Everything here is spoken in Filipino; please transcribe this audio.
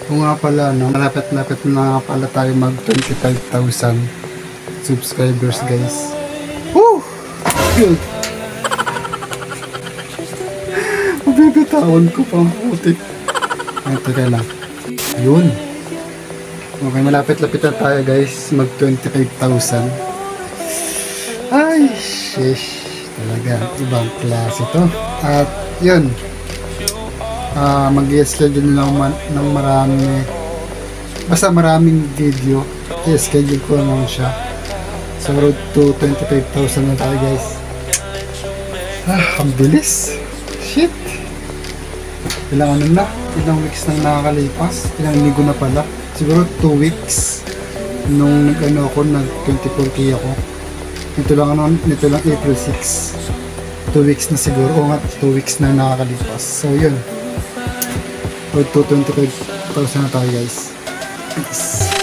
Kung nga pala, no, malapit-lapit na nga pala tayo mag 25,000 subscribers, guys. Woo! Good! Mabibitawan ko pang putik. Ito ka lang. Yun. Okay, malapit-lapit na tayo, guys. Mag 25,000. Ay, sheesh. Talaga, ibang klase to. At, yun. Mag-schedule ng marami. Basta maraming video. I-schedule ko naman siya. So, road to 25,000 na tayo, guys. Ang bilis. Shit. Ilang weeks nang nakakalipas. Ilang linggo na pala. Siguro 2 weeks. Nung nag-ano ako, nag-24K ako. Nito lang April 6. 2 weeks na siguro. O nga, 2 weeks na nakakalipas. So, yun. Road to 25,000 na tayo, guys. Peace.